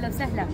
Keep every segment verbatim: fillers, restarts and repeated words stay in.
اهلا وسهلا.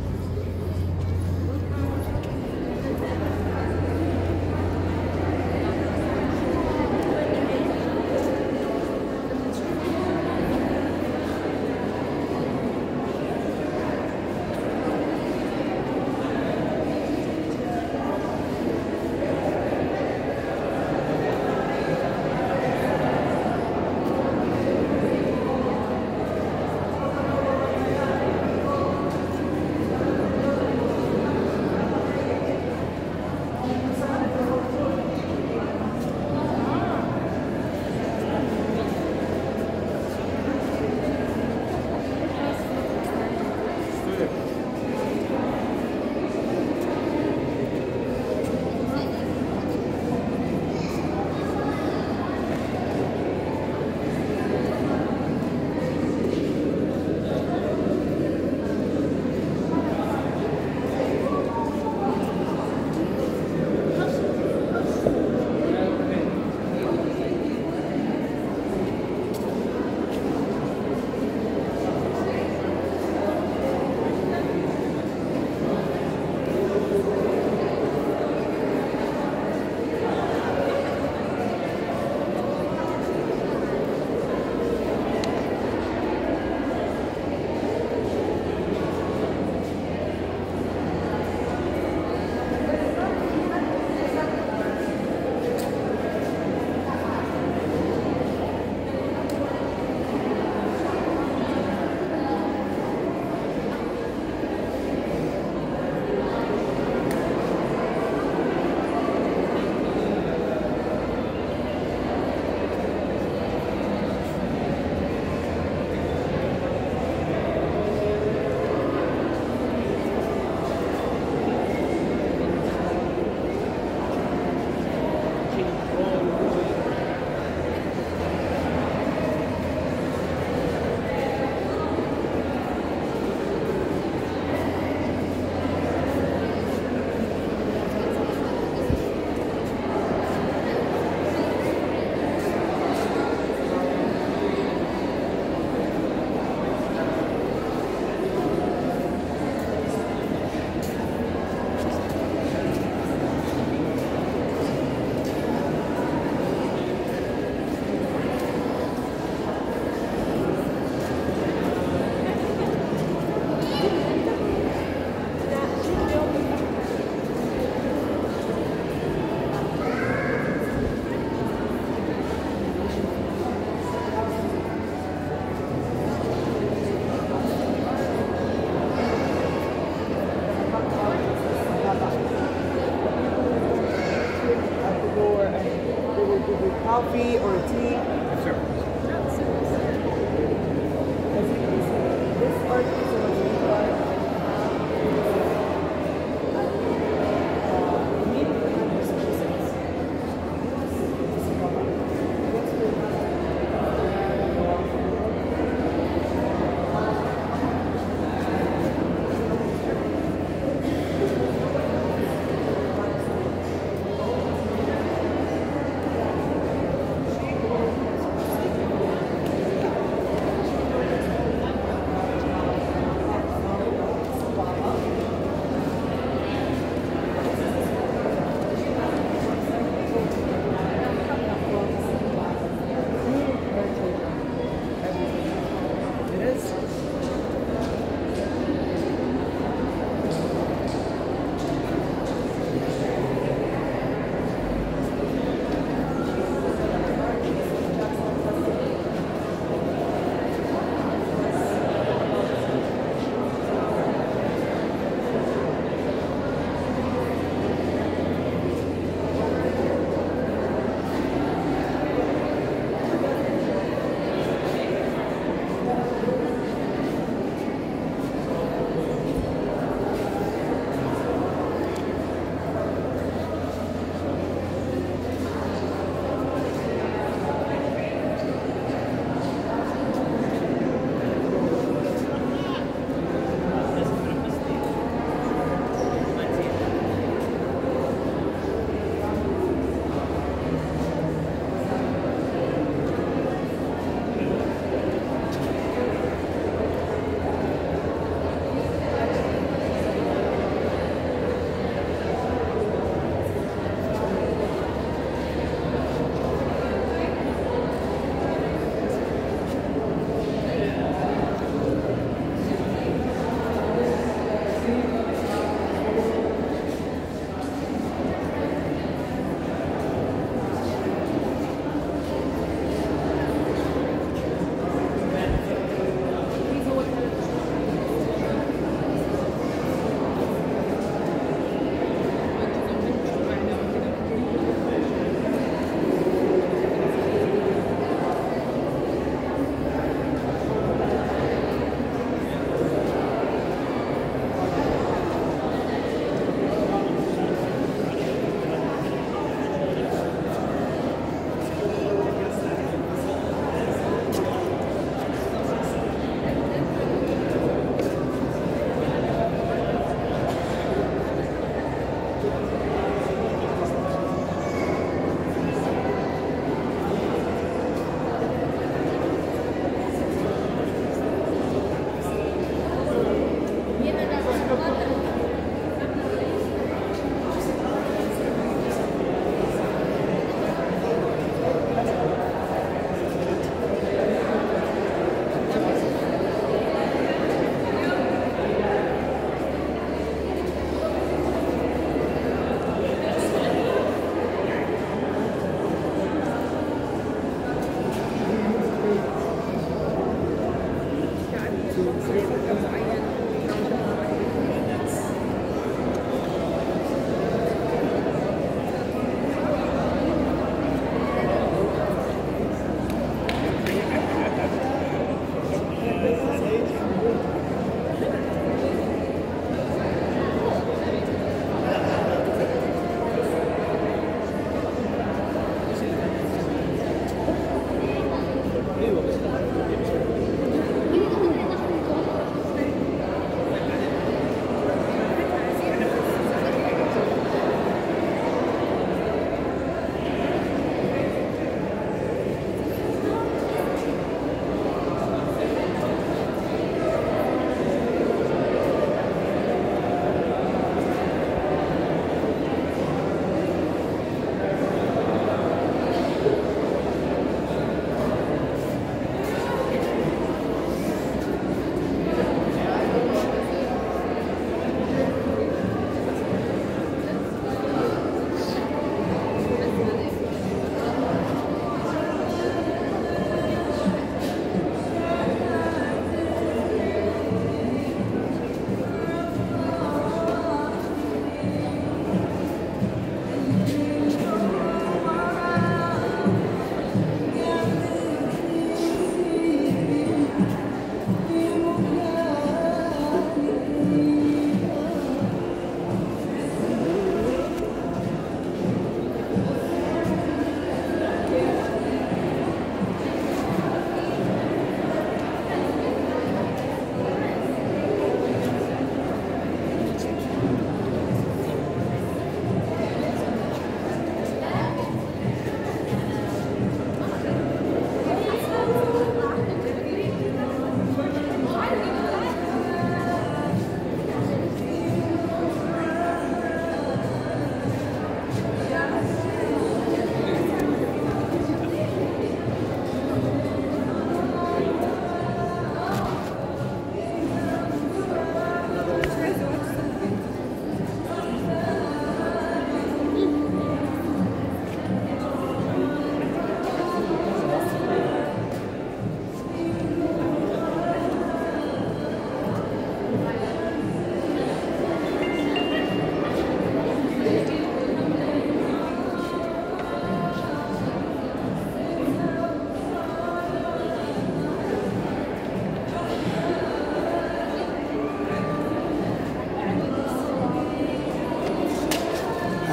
Coffee or tea? Yes, sir. This art is so much cheaper.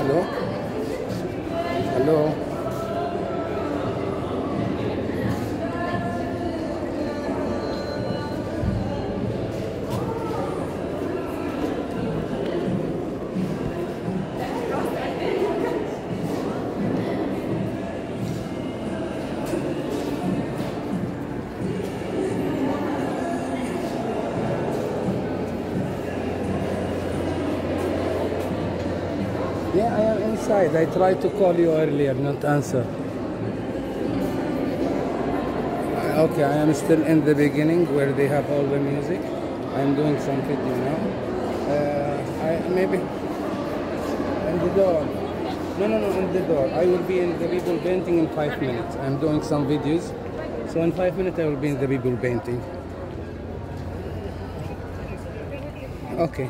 Hello? Hello? Yeah, I am inside. I tried to call you earlier, not answer. Uh, Okay, I am still in the beginning where they have all the music. I am doing some video now. Uh, I maybe in the door. No, no, no, in the door. I will be in the people painting in five minutes. I'm doing some videos, so in five minutes I will be in the people painting. Okay.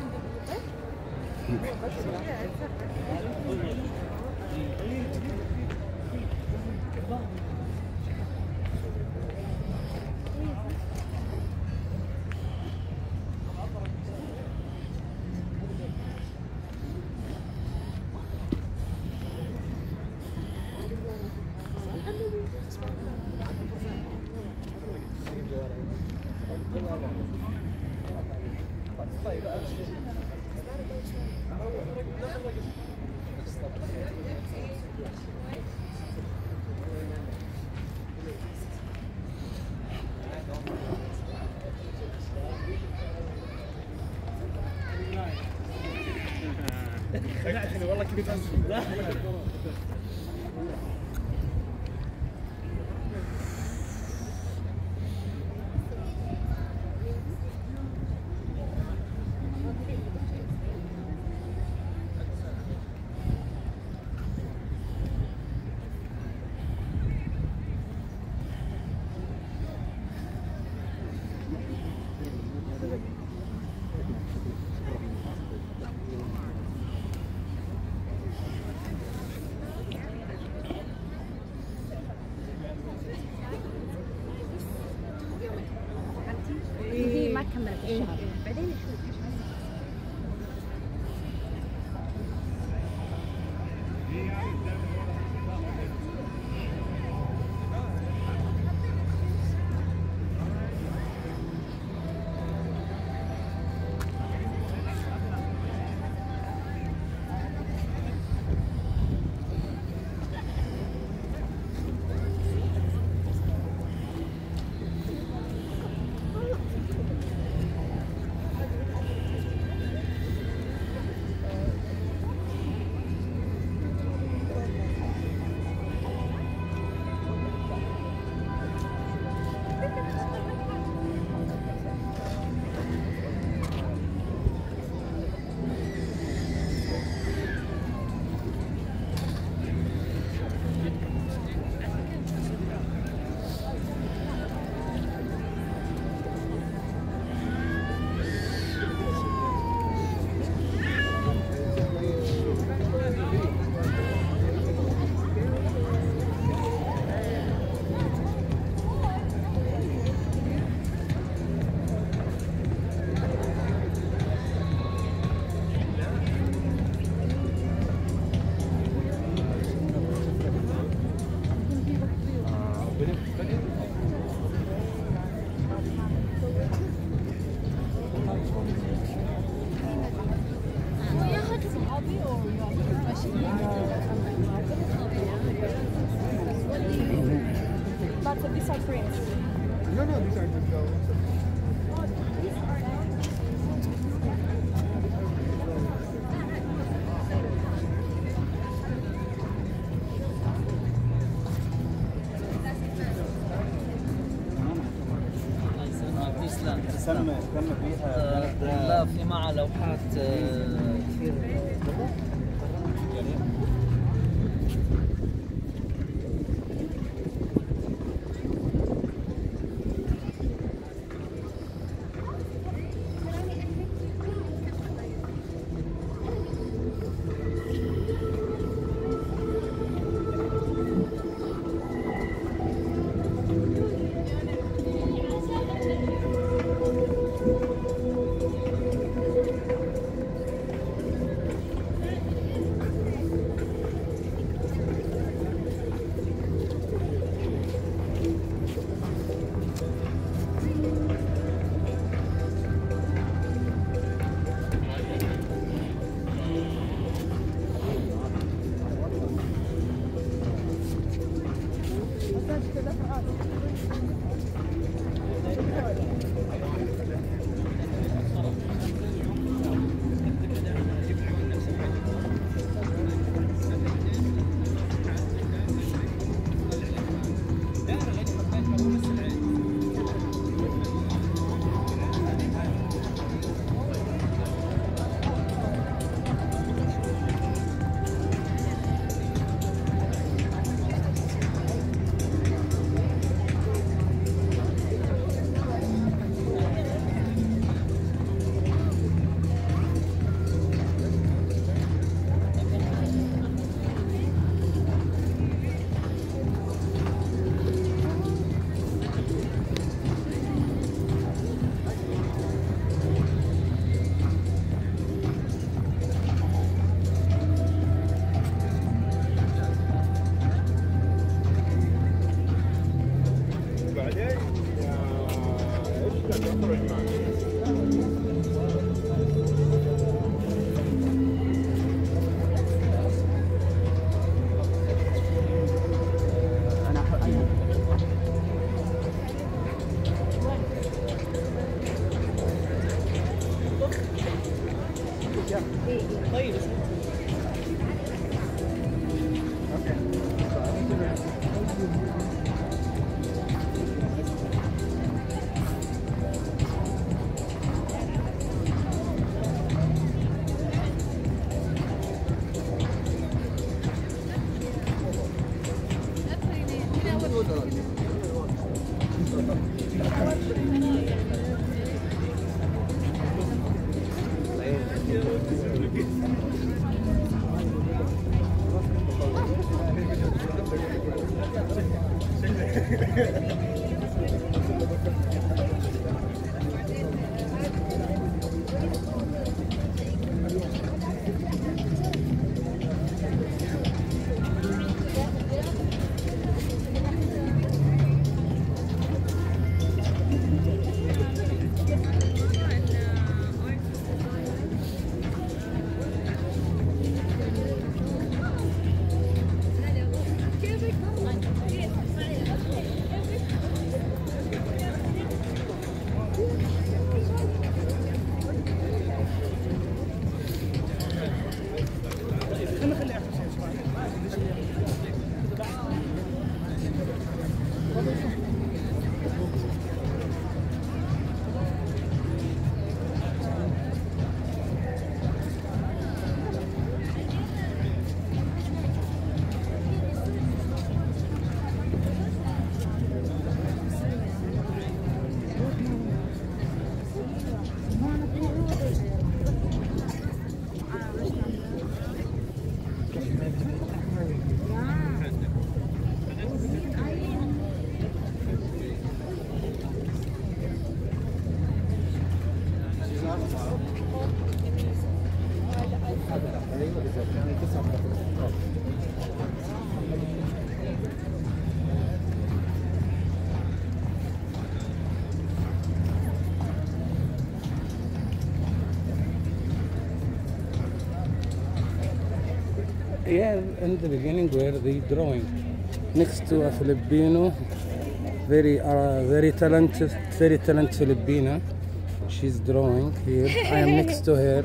والله كنت هي ما كملت الشهر بعدين Lots of these are prints. No, no, these are just those. تسلم تم تم فيها لا في معها لوحات آه، كثير طيب Yeah, in the beginning where they drawing next to a Filipino, very uh, very talented, very talented Filipina. She's drawing here. I am next to her.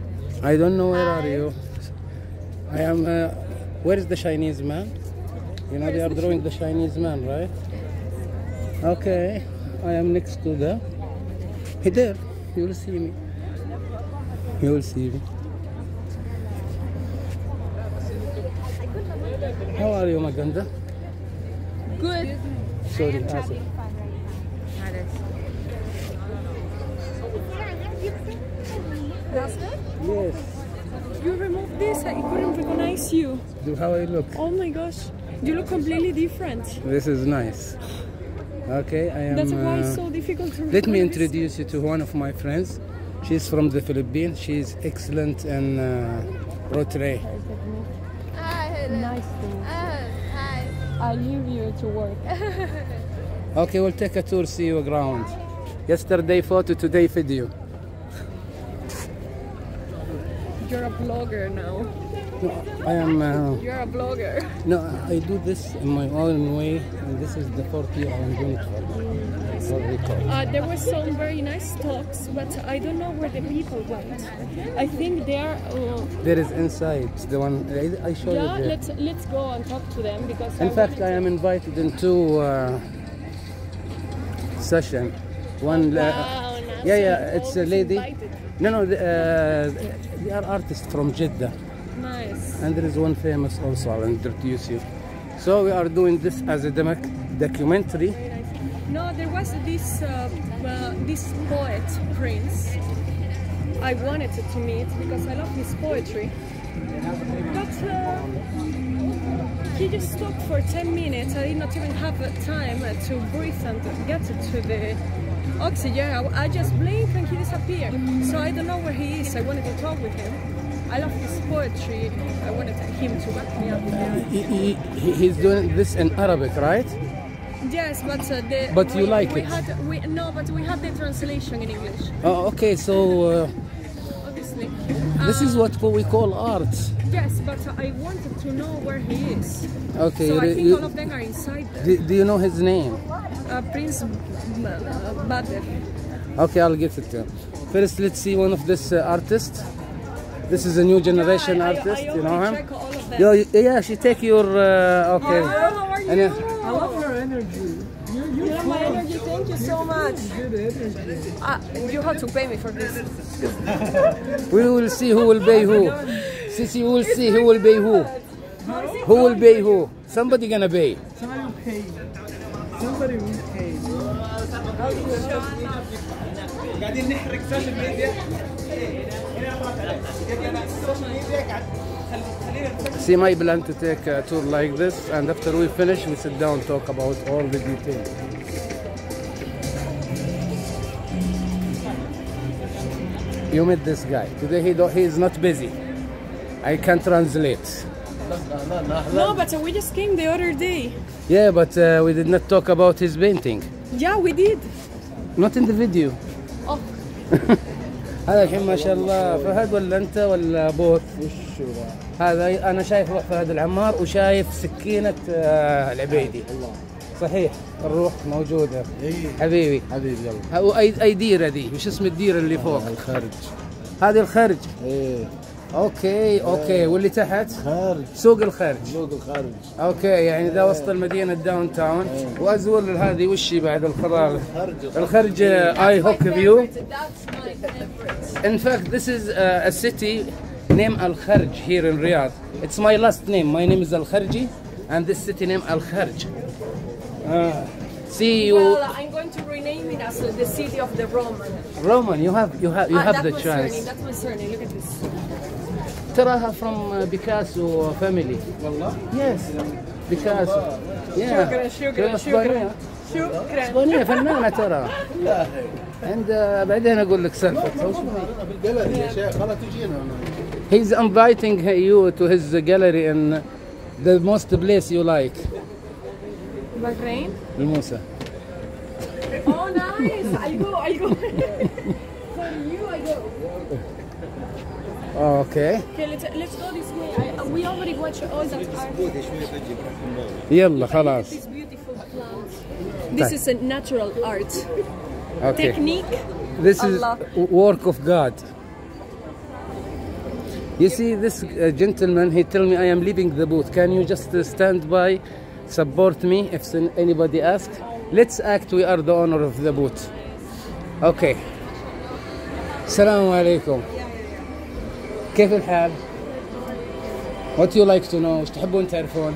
I don't know where are you. I am. Uh, where is the Chinese man? You know they are drawing the Chinese man, right? Okay, I am next to the. Hey there, you will see me. You will see me. How are you, Maganda? Good. Sorry, I am Asif. traveling fun right now. That's good? Yes. You removed this, I couldn't recognize you. Do how I look? Oh my gosh, you look completely different. This is nice. Okay, I am. That's why it's uh, so difficult to Let me recognize. introduce you to one of my friends. She's from the Philippines. She's excellent in uh, portrait. Nice thing. Hi. I leave you to work. Okay, we'll take a tour, see you around. Yesterday photo, today video. You're a blogger now. No, I am. Uh, You're a blogger. no, I do this in my own way, and this is the fourth year I'm doing it for. What we call. Uh, there were some very nice talks, but I don't know where the people went. I think they are. Uh, There is inside the one I, I showed yeah, you. There. let's let's go and talk to them because. In I fact, wanted I am to- invited into uh, session. One. Wow, uh, now yeah, so yeah, you're it's a always lady. invited. No, no, the, uh, they are artists from Jeddah, Nice. and there is one famous also. I'll introduce you. So we are doing this as a doc documentary. Very nice. No, there was this uh, uh, this poet Prince. I wanted to meet because I love his poetry. But uh, he just talked for ten minutes. I did not even have the time to breathe and to get to the oxygen. I, I just blinked and he disappeared. So I don't know where he is. I wanted to talk with him. I love his poetry. I wanted him to back me up. He, he, he- he's doing this in Arabic, right? Yes, but uh, the But you we, like we it? Had, we, no, but we had the translation in English, Oh, okay. So uh, obviously. this is Uh, what we call art. Yes, but uh, I wanted to know where he is. Okay. So I you- think you- all of them are inside there. do, do you know his name? Uh, Prince M- uh, Badr. Okay, I'll get it to him. First, let's see one of this uh, artists. This is a new generation Yeah, I- I- artist. I you know already him? check all of them. Yo, yeah, she take your uh, okay. Hello, how are you? And, uh, I love your energy. You, you, You have my energy. Thank you so much. good energy. Uh, you have to pay me for this. we will see who will pay who. Sissy, we will see who will pay who. Who will pay who? Somebody gonna pay. Somebody will pay. Somebody will pay. قاعدين نحرق سوشيال ميديا. See my plan to take a tour like this, and after we finish, we sit down talk about all the details. You met this guy today. He don't, he is not busy. I can translate. No, but uh, we just came the other day. Yeah, but uh, we did not talk about his painting. Yeah, we did. Not in the video. Oh, هذا الحين ما شاء الله فهد ولا انت ولا بوث؟ هذا انا شايف روح فهد العمار وشايف سكينة آه، العبيدي. صحيح الروح موجودة. حبيبي حبيبي يلا. واي اي ديرة دي؟ وش اسم الديرة اللي فوق؟ الخارج. هذه الخرج. ايه اوكي اوكي واللي تحت؟ خارج. سوق الخرج. سوق الخارج. اوكي يعني ذا وسط المدينة الداون تاون. وازول هذه وشي بعد الخضار؟ الخرج اي هوك فيو. That's my favorite. In fact, this is uh, a city named Al Kharj here in Riyadh. It's my last name. My name is Al Kharji, and this city named Al Kharj. Uh, see you, well, I'm going to rename it as uh, the city of the Roman. Roman. You have you have you Ah, have that's the my chance. surname. That's my surname. Look at this. تراها from uh, Picasso family. والله. Yes, Picasso. Yeah. شكرا شكرا شكرا شكرا. اسبانية فنانة ترى. لا and uh, بعدين اقول لك سالفة. بالقلم يا شيخ خلاص تجينا. He's inviting you to his gallery in the most place you like. Bahrain. الموسى. Oh, nice. I go. I go. For you, I go. Okay. Okay, let's let's go this way. I, we already watched all that art. يلا خلاص. This beautiful plant. This is a natural art Okay. technique. This is Allah. work of God. You see, this uh, gentleman, he tell me I am leaving the booth. Can you just uh, stand by, support me if s- anybody asks? Let's act we are the owner of the booth. Okay. السلام عليكم. كيف الحال؟ What you like to know? وش تحبون تعرفون؟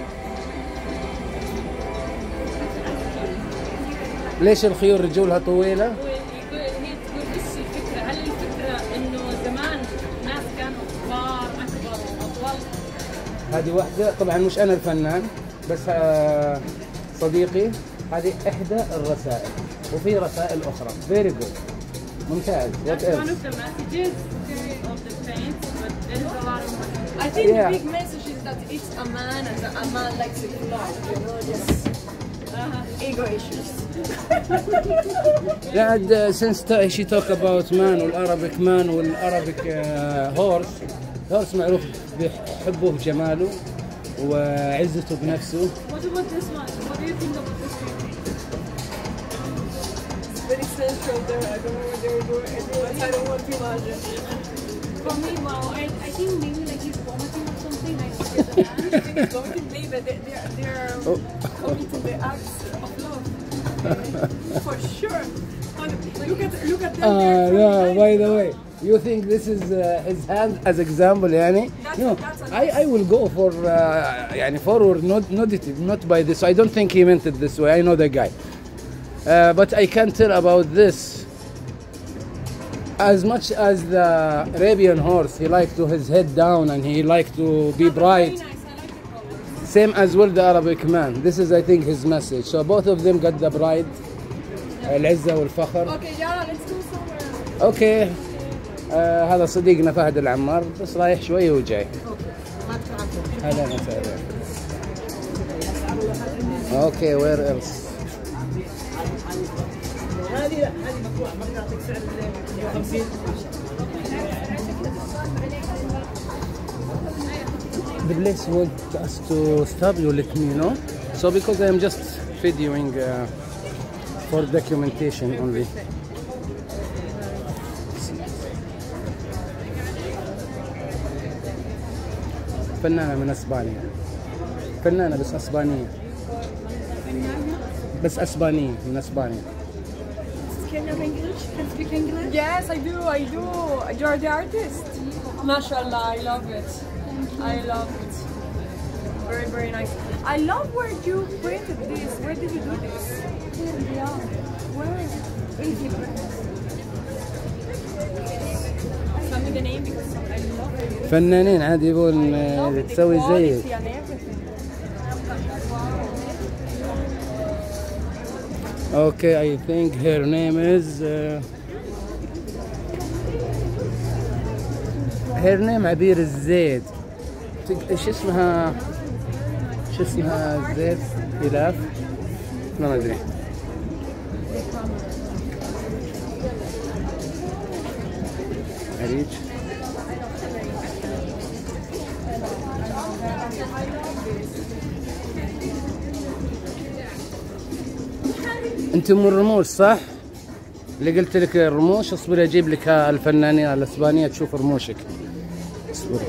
ليش الخيول رجولها طويلة؟ هي تقول ايش الفكره؟ هل الفكره انه زمان ناس كانوا كبار اكبر واطول؟ هذه واحدة طبعا مش أنا الفنان بس آه، صديقي. هذه إحدى الرسائل وفي رسائل أخرى. Very good. ممتاز. What That's one else? of the messages of the paints, but there is a lot of I think Yeah. the big message is that it's a man and a man likes it a lot. You know, just uh, ego issues. Yeah, and, uh, since t- she talk about man والأرابيك man والأرابيك هورس. هورس معروف بحبه بجماله وعزته بنفسه. What about this one? What do you think about this painting? It's very central there. I don't know where they're going, but I don't want to imagine. For me, well, I, I think maybe like he's vomiting or something. I I think it's going to be that they- they're, they're Oh. committing the acts of love. For sure. And look at look at them. Ah, they're no, from by behind. the way, you think this is uh, his hand as example يعني? That's- No, that's a I, I will go for uh, يعني forward not, nudity, not by this. I don't think he meant it this way. I know the guy. Uh, but I can tell about this. As much as the Arabian horse, he liked to his head down and he liked to be Very bright. nice. I like the colors. Same as well the Arabic man. This is I think his message. So both of them got the pride, العزة والفخر. Okay, Yara, let's go somewhere. اوكي. آه هذا صديقنا فهد العمار بس رايح شوي وجاي. هلا وسهلا. اوكي وير ايلس؟ هذه هذه مفتوحه ما تعطيك سعر مية وخمسين. The place want us to stop, you let me know. So because I am just videoing uh, for documentation only. فنانة من اسبانيا. فنانة بس اسبانية. بس اسبانية من اسبانيا. Can you English? Can you speak English? Yes, I do, I do. You're the artist. MashaAllah, I love it. I love it. Very, very nice. I love where you printed this. Where did you do this? Yeah. Where is it? Egypt. Tell me the name because I love it. فنانين عادي يبون آه، تسوي زيك. Quality and everything. Okay, I think her name is uh, her name عبير الزيد. تق- ايش اسمها؟ شو اسمها الزيد؟ إلاف؟ ما ادري. عريج. انتم من الرموش صح؟ اللي قلت لك الرموش. اصبري اجيب لك الفنانين الاسبانيه تشوف رموشك. اصبري.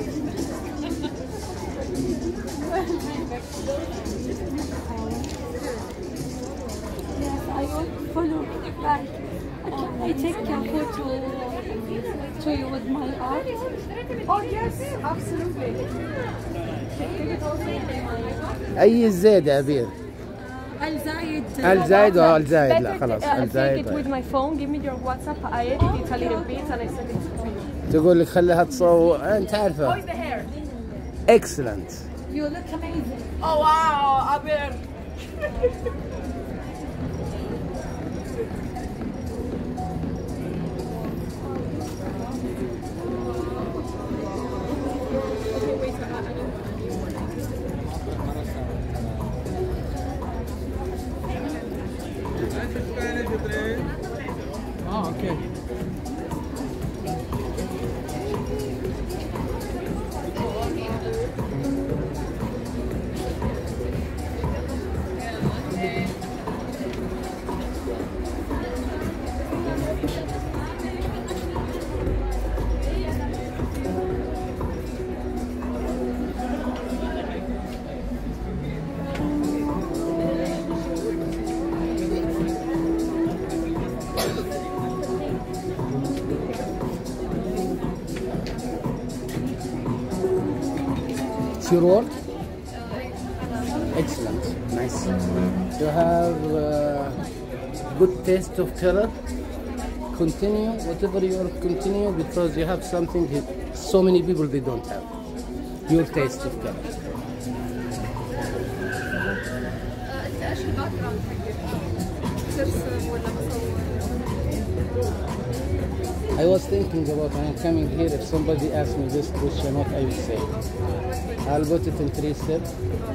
Yes, I will follow back. Can I take a photo to you with my art? Oh yes, absolutely. اي الزيد يا عبير؟ الزايد. الزايد او الزايد؟ لا Better خلاص uh, take it الزايد. with my phone. Give me your WhatsApp. I edit it a little bit and I send it to you. تقول لك خليها تصور. انت How عارفه. is the hair? اكسلنت. You look amazing. Oh wow, Aber. Ah, okay. It's your work? Excellent. Nice. You have uh, good taste of color. Continue whatever you are continue because you have something that so many people they don't have. Your taste of color. انت ايش الباك جراوند حقك؟ ترسم ولا مصور؟ I was thinking about when I'm coming here, if somebody asked me this question, what I would say. I'll put it in three steps.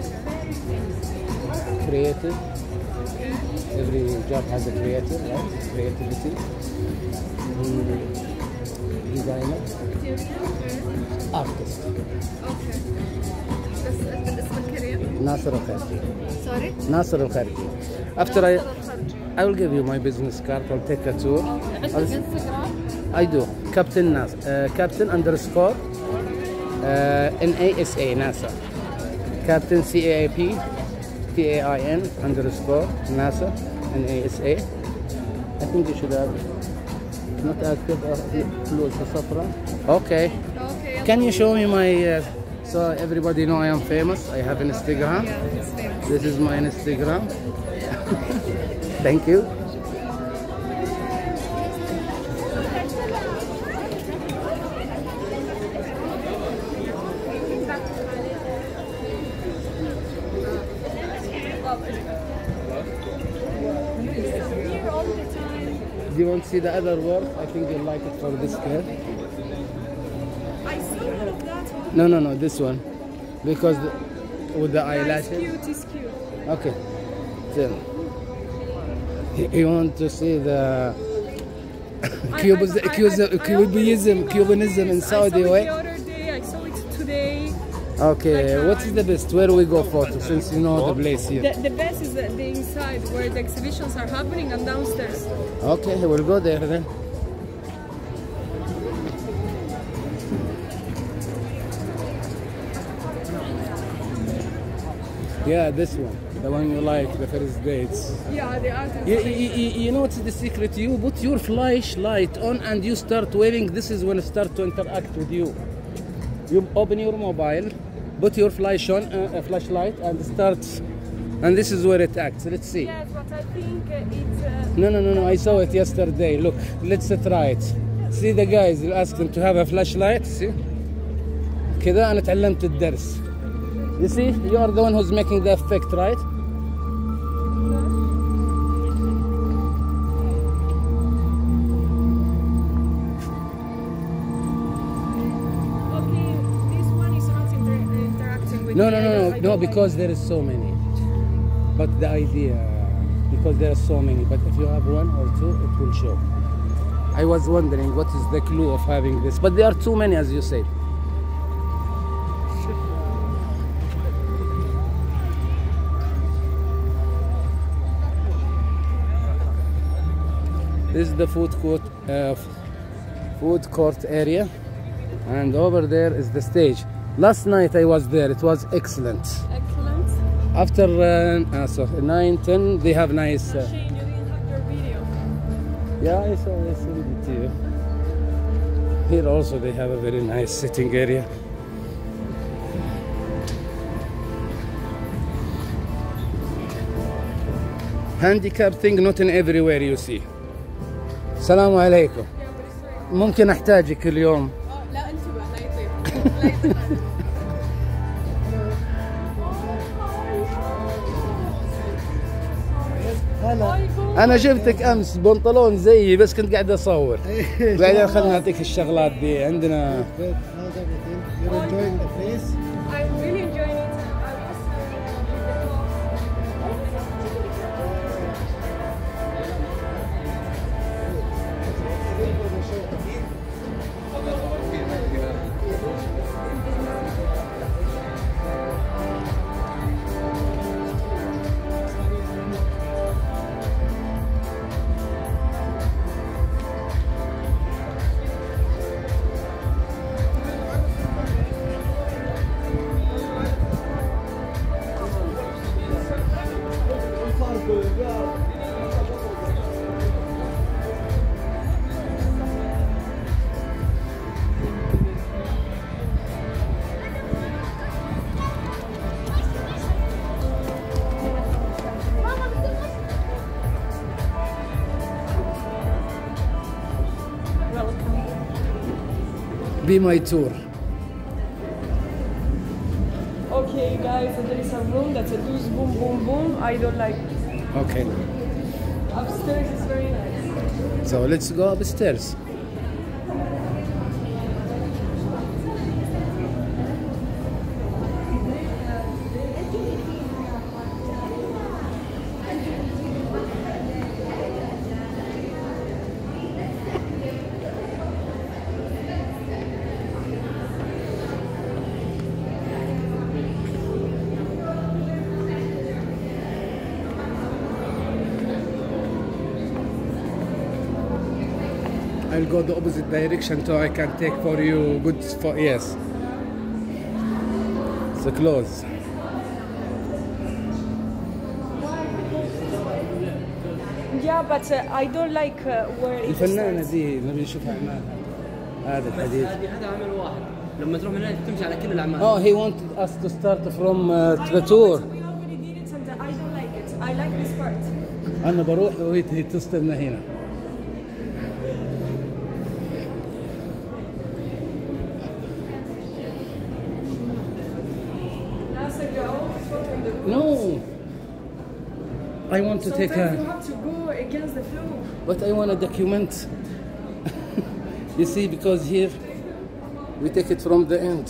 Creative. Every job has a creative, right? Creativity. Mm, Designer. Artist. اوكي. بس بالنسبه للكارير؟ Nasser Al-Kharji. سوري؟ Nasser Al-Kharji. After I, I will give you my business card. I'll take a tour. عندك I'll- انستغرام؟ I do. Captain Nas, uh, Captain underscore uh, N A S A NASA. Captain C A A P T A I N underscore NASA N A S A. I think you should have not active or close the safra. Okay. اوكي. Can you show me my uh, so everybody know I am famous? I have Instagram. Yeah, it's famous. This is my Instagram. Thank you. Here all the time. Do you want to see the other work? I think you'll like it for this girl. I saw all of that one. No, no, no, this one. Because the, with the Yeah, it's eyelashes. cute, it's cute. Okay. Then. You- You want to see the Cubis, I- I- I- Cubis, I Cubanism, already Cubanism know in this. Saudi I saw way? it the other day, I saw it today. Okay, what is the best? Where we go photo since you know the place here? The, the best is the, the inside where the exhibitions are happening and downstairs. Okay, we'll go there then. Yeah, this one, the one you like, the first dates. Yeah, the artist. You, you, you, you know what's the secret? You put your flashlight on and you start waving. This is when it start to interact with you. You open your mobile, put your flash on, uh, a flashlight, and start. And this is where it acts. Let's see. Yes, but I think uh, it's. Uh, No, no, no, no. I saw it yesterday. Look, let's try it. See the guys you ask them to have a flashlight. See? كذا أنا تعلمت الدرس. You see, you are the one who's making the effect, right? okay, this one is not inter- interacting with No, me. no, I no, don't- no, I no, don't because there is so many. But the idea, because there are so many. But if you have one or two, it will show. I was wondering what is the clue of having this, but there are too many, as you said. This is the food court, uh, food court area, and over there is the stage. Last night I was there; it was excellent. Excellent. After uh, uh, so nine, ten, they have nice. Uh, Shane, you didn't have your video. yeah, I saw. I sent it to you. Here also they have a very nice sitting area. Handicap thing not in everywhere you see. السلام عليكم. ممكن احتاجك اليوم. لا انتبه لا يطير لا يطير انا شفتك امس بنطلون زيي بس كنت قاعد اصور. بعدين خلنا نعطيك الشغلات دي عندنا. Good. How's everything? You're enjoying the place? I'm really enjoying it. I was Be my tour. okay, guys. There is a room that's a doos boom boom boom. I don't like it. Okay. Upstairs is very nice. So let's go upstairs. I'll go the opposite direction so I can take for you good for yes. So close. Yeah, but uh, I don't like uh, where it الفنانة starts. دي نبي نشوف أعمالها. هذا الحديث. هذه هذا عمل واحد لما تروح من هنا تمشي على كل الاعمال. Oh, he wanted us to start from uh, the tour. We already did it and I don't like it. I like this part. أنا بروح وهي هي تستنى هنا. That's a go. Photo in the room. No. I want to take Sometimes you a. have to go against the flow. But I want to document. You see, because here we take it from the end.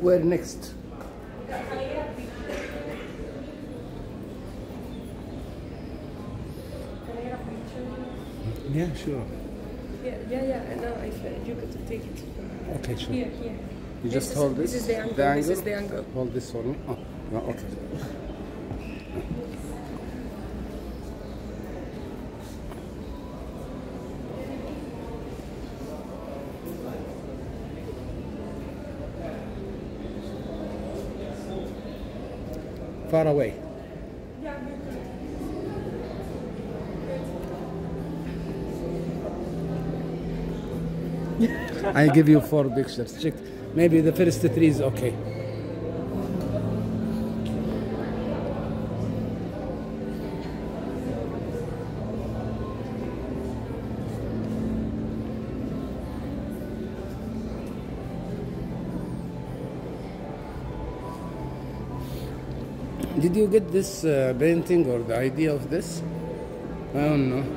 Where next? Yeah, sure. Yeah, yeah, yeah. No, I said you could take it. Okay, sure. Here, here. You This just is- hold this. this is the angle, The this angle. is the angle. Hold this for me. Oh, no, okay. Far away. I give you four pictures. Check. Maybe the first three is okay. Did you get this uh, painting or the idea of this? I don't know.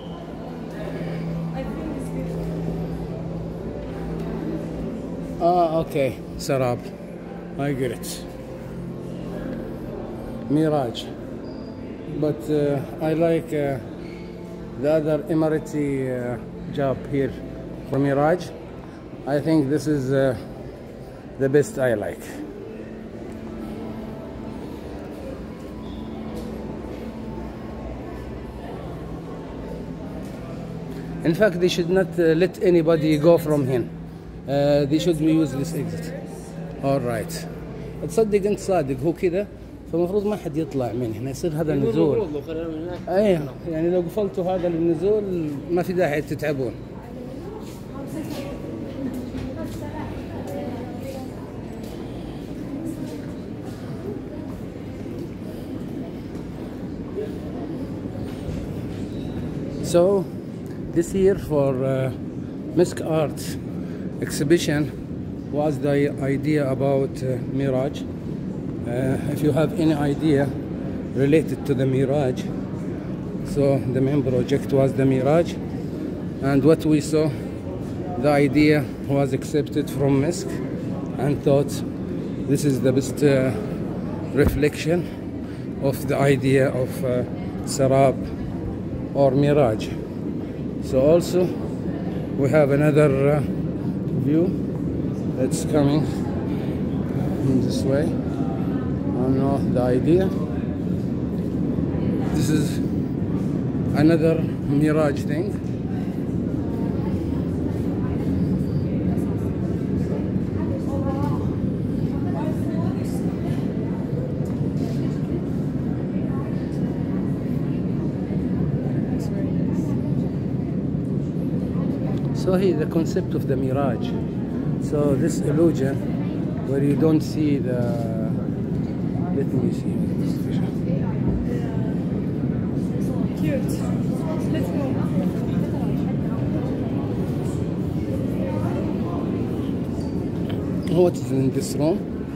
I think it's good. Ah, okay. Sarab. I get it. Miraj. But uh, I like uh, the other Emirati uh, job here for Miraj. I think this is uh, the best I like. In fact, they should not uh, let anybody go from here. Uh, they should use this exit. All right. تصدق انت صادق هو كذا فالمفروض ما حد يطلع من هنا يصير هذا نزول. المفروض لو خلينا من هناك. ايه يعني لو قفلتوا هذا النزول ما في داعي تتعبون. So this year for uh, Misk Art exhibition was the idea about uh, Miraj. Uh, if you have any idea related to the Miraj, so the main project was the Miraj, and what we saw, the idea was accepted from Misk and thought this is the best uh, reflection of the idea of uh, Sarab or Miraj. So also we have another uh, view that's coming in this way. I don't know the idea. This is another Miraj thing. So here the concept of the Miraj. So this illusion where you don't see the, let me see. Cute. Let's go. What is in this room?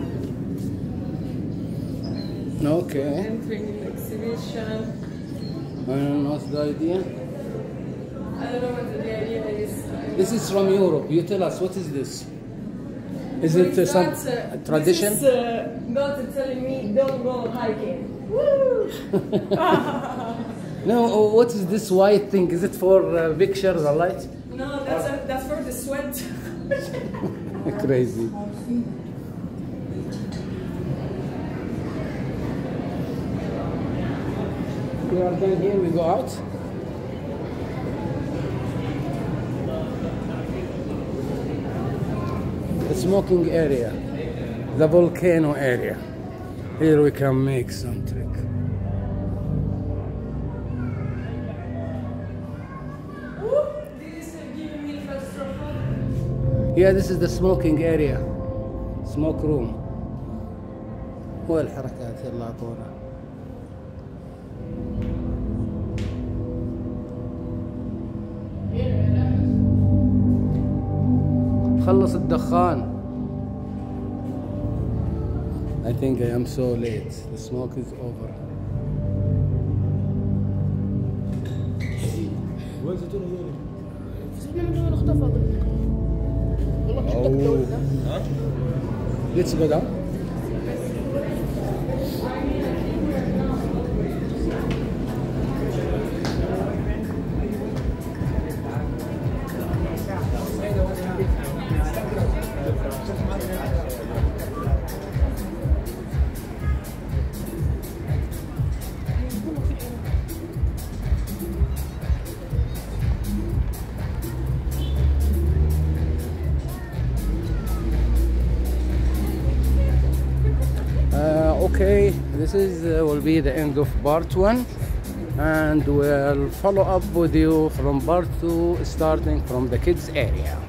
Okay. Entering in the exhibition. And what's the idea? I don't know what the idea is. This is from Europe. You tell us, what is this? Is it uh, some That's, uh, tradition? This is uh, God telling me don't go hiking. Woo! No, what is this white thing? Is it for uh, pictures or light? No, that's a, that's for the sweat. Crazy. We are done here, we go out. The smoking area, the volcano area. Here we can make some trick. This is giving me claustrophobia. Yeah, this is the smoking area, smoke room. والحركات يلا اعطونا. خلص الدخان. I think I am so late. The smoke is over. وين زيتون هذول؟ احنا من هون اختفى. والله كنت أوه. بدور ده. Let's go down. Okay, this is uh, will be the end of part one, and we'll follow up with you from part two, starting from the kids area.